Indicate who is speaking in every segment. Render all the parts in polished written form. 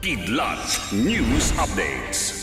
Speaker 1: Kidlat News Updates.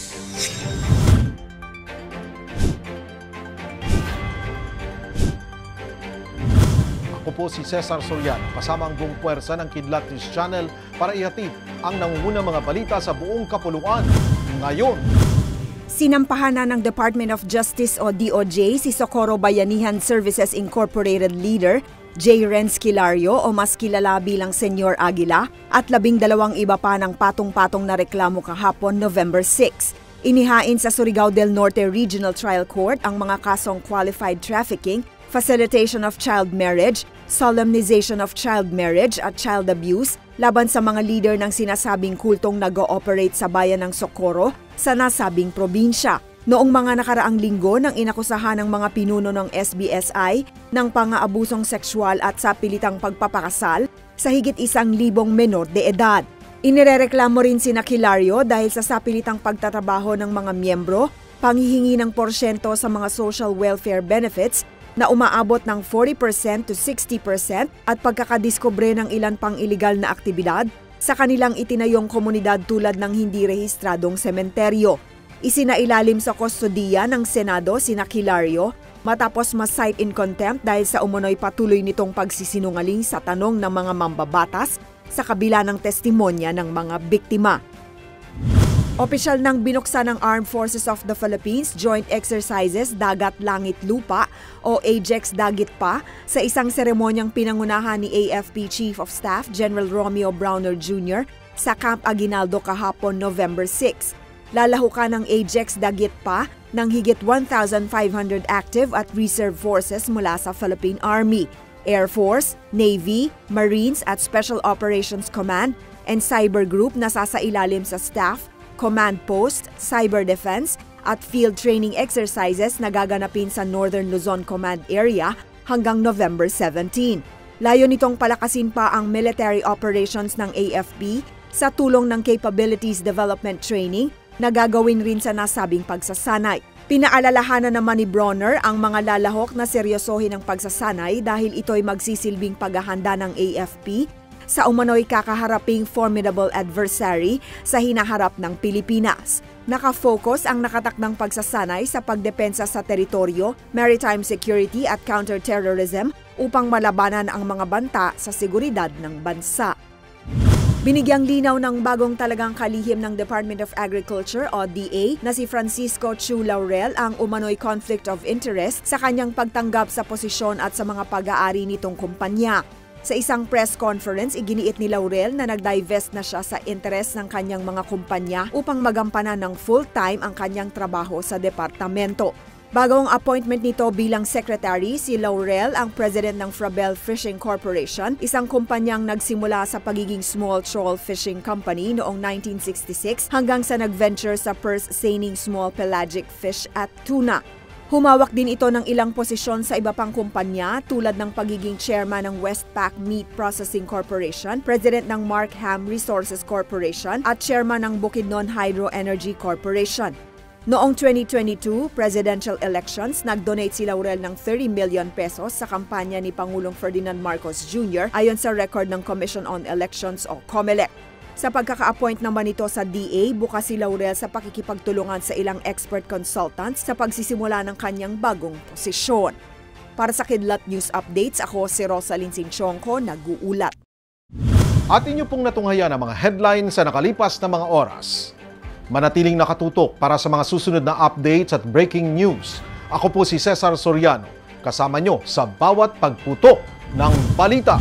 Speaker 2: Ako po si Cesar Soriano, kasama ang buong puwersa ng Kidlat News Channel para ihatid ang nangungunang mga balita sa buong kapuluan. Ngayon,
Speaker 3: sinampahan na ng Department of Justice o DOJ si Socorro Bayanihan Services Incorporated leader J. Renz Kilario o mas kilala bilang Senyor Aguila at 12 iba pa ng patong-patong na reklamo kahapon November 6. Inihain sa Surigao del Norte Regional Trial Court ang mga kasong qualified trafficking, facilitation of child marriage, solemnization of child marriage at child abuse laban sa mga leader ng sinasabing kultong nag-ooperate sa bayan ng Socorro sa nasabing probinsya. Noong mga nakaraang linggo nang inakusahan ng mga pinuno ng SBSI ng pang-aabusong sexual at sapilitang pagpapakasal sa higit 1,000 menor de edad. Inirereklamo rin sina Kilario dahil sa sapilitang pagtatrabaho ng mga miyembro, panghihingi ng porsyento sa mga social welfare benefits na umaabot ng 40% to 60% at pagkakadiskubre ng ilan pang iligal na aktibidad sa kanilang itinayong komunidad tulad ng hindi rehistradong sementeryo. Isinailalim sa kustodiya ng Senado sina Kilario matapos ma-cite in contempt dahil sa umunoy patuloy nitong pagsisinungaling sa tanong ng mga mambabatas sa kabila ng testimonya ng mga biktima. Opisyal nang binuksan ng Armed Forces of the Philippines Joint Exercises Dagat Langit Lupa o AJEX Dagit Pa sa isang seremonyang pinangunahan ni AFP Chief of Staff General Romeo Browner Jr. sa Camp Aguinaldo kahapon November 6. Lalahukan ng AJEX Dagit Pa ng higit 1,500 active at reserve forces mula sa Philippine Army, Air Force, Navy, Marines at Special Operations Command and Cyber Group na sasailalim sa staff, command post, cyber defense at field training exercises na gaganapin sa Northern Luzon Command Area hanggang November 17. Layo nitong palakasin pa ang military operations ng AFP sa tulong ng Capabilities Development Training na gagawin rin sa nasabing pagsasanay. Pinaalalahanan naman ni Bronner ang mga lalahok na seryosohin ng pagsasanay dahil ito'y magsisilbing paghahanda ng AFP sa umano'y kakaharaping formidable adversary sa hinaharap ng Pilipinas. Nakafocus ang nakatakdang pagsasanay sa pagdepensa sa teritoryo, maritime security at counterterrorism upang malabanan ang mga banta sa seguridad ng bansa. Binigyang linaw ng bagong talagang kalihim ng Department of Agriculture o DA na si Francisco Chu Laurel ang umano'y conflict of interest sa kanyang pagtanggap sa posisyon at sa mga pag-aari nitong kumpanya. Sa isang press conference, iginiit ni Laurel na nag-divest na siya sa interes ng kanyang mga kumpanya upang magampanan ng full-time ang kanyang trabaho sa departamento. Bagong appointment nito bilang secretary, si Laurel ang president ng Frabel Fishing Corporation, isang kumpanyang nagsimula sa pagiging small trawl fishing company noong 1966 hanggang sa nag-venture sa purse seining small pelagic fish at tuna. Humawak din ito ng ilang posisyon sa iba pang kumpanya tulad ng pagiging chairman ng Westpac Meat Processing Corporation, president ng Markham Resources Corporation at chairman ng Bukidnon Hydro Energy Corporation. Noong 2022 presidential elections, nag-donate si Laurel ng 30 million pesos sa kampanya ni Pangulong Ferdinand Marcos Jr. ayon sa record ng Commission on Elections o COMELEC. Sa pagkaka-appoint naman ito sa DA, bukas si Laurel sa pakikipagtulungan sa ilang expert consultants sa pagsisimula ng kanyang bagong posisyon. Para sa Kidlat News Updates, ako si Rosalyn Sinchonko, nag-uulat.
Speaker 2: At inyo pong natunghayan ang mga headlines sa nakalipas na mga oras. Manatiling nakatutok para sa mga susunod na updates at breaking news. Ako po si Cesar Soriano, kasama nyo sa bawat pagputok ng balita.